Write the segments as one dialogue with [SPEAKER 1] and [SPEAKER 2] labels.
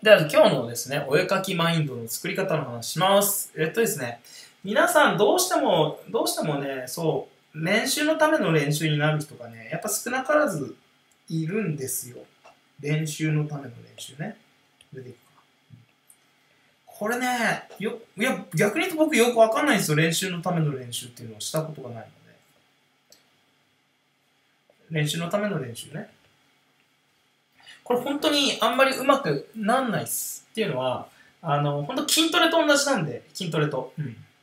[SPEAKER 1] では今日のですね、お絵描きマインドの作り方の話します。ですね、皆さんどうしてもね、そう、練習のための練習になる人がね、やっぱ少なからずいるんですよ。練習のための練習ね。出ていくか。これね、いや、逆に言うと僕よくわかんないんですよ。練習のための練習っていうのをしたことがないので。練習のための練習ね。これ本当にあんまりうまくなんないっす。っていうのは、本当筋トレと同じなんで、筋トレと。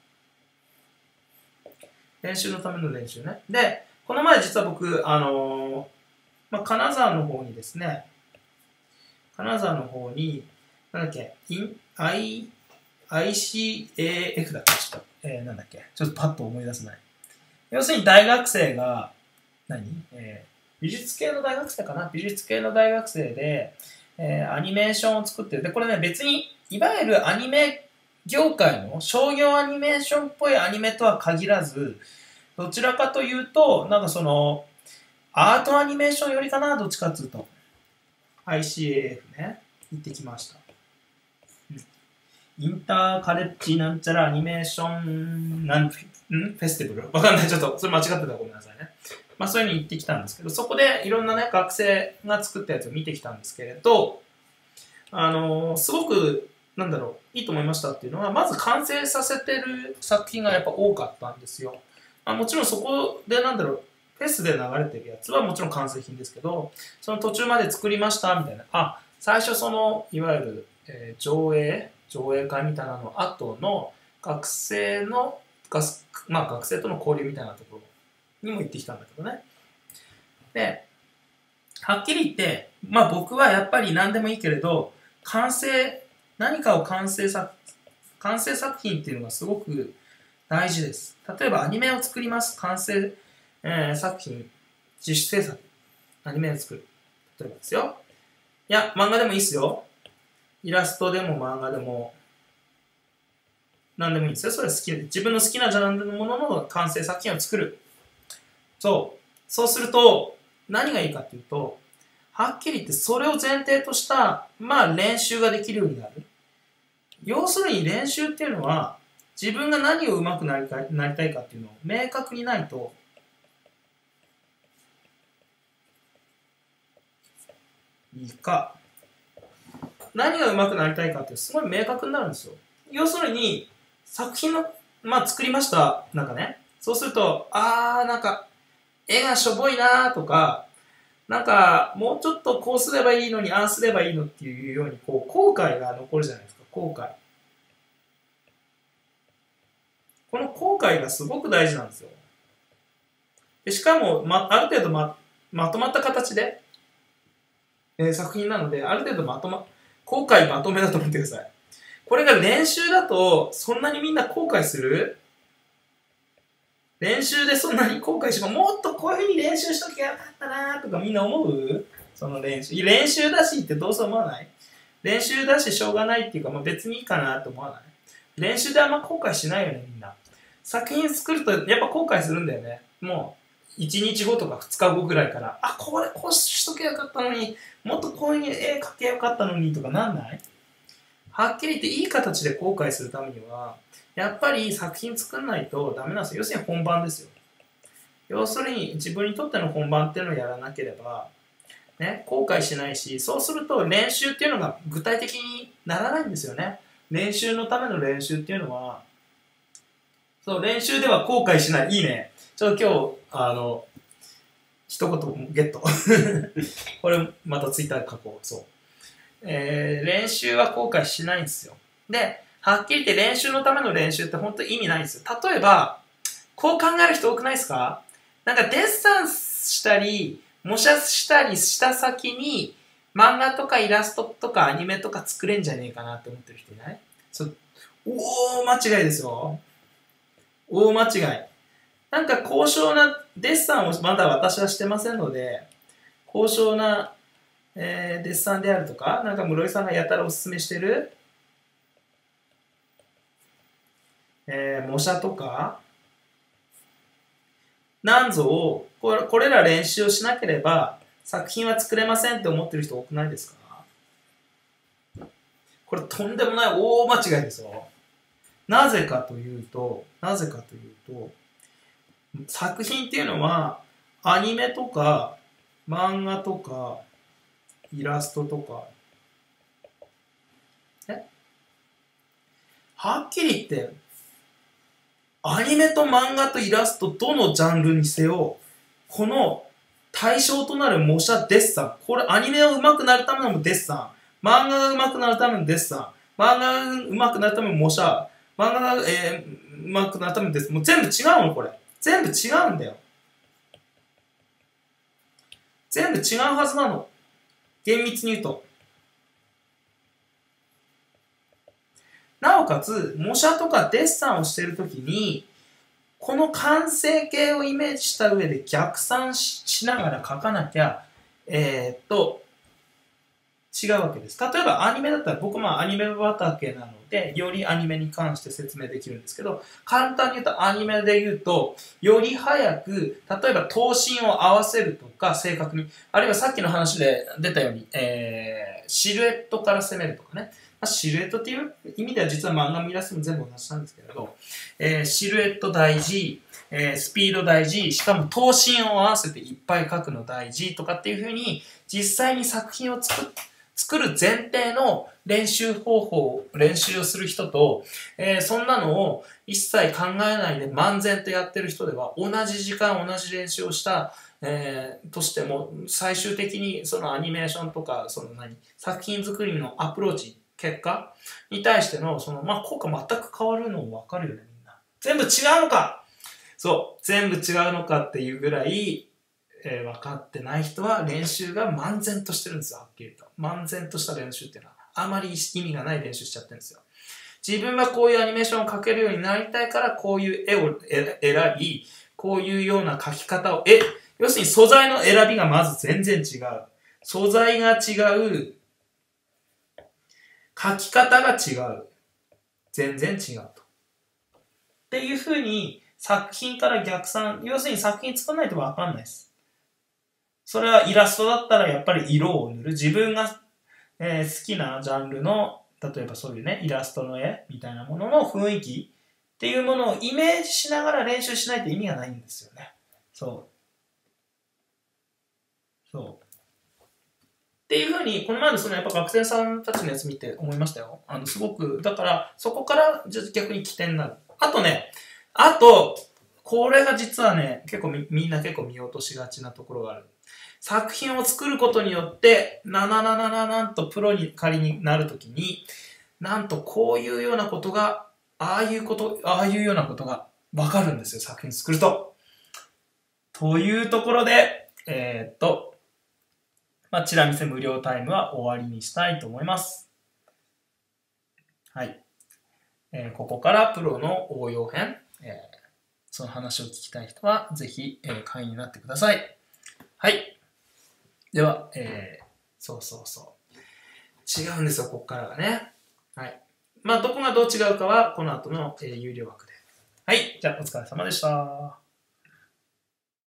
[SPEAKER 1] 練習のための練習ね。で、この前実は僕、金沢の方にですね、なんだっけ、ICAF だっけ、ちょっと、なんだっけ、ちょっとパッと思い出せない。要するに大学生が、美術系の大学生かな、美術系の大学生で、アニメーションを作ってる。で、これね、別に、いわゆるアニメ業界の商業アニメーションっぽいアニメとは限らず、どちらかというと、なんかその、アートアニメーションよりかな、どっちかっていうと。ICAF ね、行ってきました。インターカレッジなんちゃらアニメーション、フェスティバルわかんない。ちょっと、それ間違ってたらごめんなさいね。まあそういうのに行ってきたんですけど、そこでいろんなね、学生が作ったやつを見てきたんですけれど、すごく、いいと思いましたっていうのは、まず完成させてる作品がやっぱ多かったんですよ。もちろんそこでフェスで流れてるやつはもちろん完成品ですけど、その途中まで作りましたみたいな。最初その、いわゆる、上映会みたいなの後の学生との交流みたいなところにも行ってきたんだけどね。で、はっきり言って、僕はやっぱり何でもいいけれど、何かを完成作品っていうのがすごく大事です。例えばアニメを作ります。完成、作品、自主制作、アニメを作る。例えばですよ。いや、漫画でもいいっすよ。イラストでも漫画でも、何でもいいんですよ。それは好きで。自分の好きなジャンルのものの完成作品を作る。そうすると、何がいいかっていうと、はっきり言ってそれを前提とした、練習ができるようになる。要するに練習っていうのは、自分が何を上手くなりたいかっていうのを明確にないと、いいか。何が上手くなりたいかってすごい明確になるんですよ。要するに、作品の、作りました。そうすると、絵がしょぼいなとか、もうちょっとこうすればいいのに、ああすればいいのっていうように、後悔が残るじゃないですか、後悔。この後悔がすごく大事なんですよ。でしかも、ある程度まとまった形で、作品なので、ある程度後悔まとめだと思ってください。これが練習だと、そんなにみんな後悔する？練習でそんなに後悔もっとこういう風に練習しときゃよかったなとかみんな思う？その練習だしってどうせ思わない？練習だししょうがないっていうか、別にいいかなと思わない？練習であんま後悔しないよね、みんな。作品作るとやっぱ後悔するんだよね。もう、1日後とか2日後ぐらいから、これこうしときゃよかったのに、もっとこういう風に絵描けよかったのにとかなんない？はっきり言っていい形で後悔するためには、やっぱり作品作んないとダメなんですよ。要するに本番ですよ。要するに自分にとっての本番っていうのをやらなければ、後悔しないし、そうすると練習っていうのが具体的にならないんですよね。練習のための練習っていうのは、練習では後悔しない。いいね。ちょっと今日、一言ゲット。これまたツイッターで書こう。練習は後悔しないんですよ。で、はっきり言って練習のための練習って本当に意味ないんですよ。例えば、こう考える人多くないですか？デッサンしたり、模写したりした先に、漫画とかイラストとかアニメとか作れんじゃねえかなって思ってる人いない？大間違いですよ。大間違い。高尚なデッサンをまだ私はしてませんので、高尚な、デッサンであるとか、室井さんがやたらおすすめしてる、模写とか、なんぞを、これら練習をしなければ、作品は作れませんって思ってる人多くないですか？ これとんでもない大間違いですよ。なぜかというと、作品っていうのは、アニメとか、漫画とか、イラストとか、はっきり言って、アニメと漫画とイラスト、どのジャンルにせよ、この対象となる模写デッサン、これアニメが上手くなるためのデッサン、漫画が上手くなるためのデッサン、漫画が上手くなるための模写、漫画が、上手くなるためのデッサン、もう全部違うのこれ。全部違うんだよ。全部違うはずなの。厳密に言うと。なおかつ、模写とかデッサンをしているときに、この完成形をイメージした上で逆算しながら描かなきゃ、違うわけです。例えばアニメだったら、僕もアニメ畑なので、よりアニメに関して説明できるんですけど、簡単に言うとアニメで言うと、より早く、例えば頭身を合わせるとか、正確に、あるいはさっきの話で出たように、シルエットから攻めるとかね。シルエットっていう意味では実は漫画もイラストも全部同じなんですけれど、シルエット大事、スピード大事、しかも頭身を合わせていっぱい描くの大事とかっていう風に、実際に作品を作る前提の練習方法、練習をする人と、そんなのを一切考えないで漫然とやってる人では、同じ時間、同じ練習をした、としても、最終的にそのアニメーションとか、作品作りのアプローチ、結果に対しての、効果全く変わるの分かるよね、みんな。全部違うのかそう、全部違うのかっていうぐらい、分かってない人は練習が漫然としてるんですよ、はっきりと。漫然とした練習っていうのは、あまり意味がない練習しちゃってるんですよ。自分はこういうアニメーションを描けるようになりたいから、こういう絵を選び、こういうような描き方を、要するに素材の選びがまず全然違う。素材が違う。書き方が違う。全然違うと。っていう風に作品から逆算、要するに作品作らないとわかんないです。それはイラストだったらやっぱり色を塗る。自分が、好きなジャンルの、例えばそういうね、イラストの絵みたいなものの雰囲気っていうものをイメージしながら練習しないと意味がないんですよね。そう。っていうふうに、この前のやっぱ学生さんたちのやつ見て思いましたよ。すごく、だから、そこから逆に起点になる。あと、これが実はね、みんな結構見落としがちなところがある。作品を作ることによって、なんとプロに仮になるときに、なんとこういうようなことが、ああいうようなことがわかるんですよ、作品作ると。というところで、チラ見せ無料タイムは終わりにしたいと思います。はい。ここからプロの応用編、その話を聞きたい人は、ぜひ、会員になってください。はい。では、違うんですよ、ここからがね。はい。どこがどう違うかは、この後の、有料枠で。はい。じゃあ、お疲れ様でした。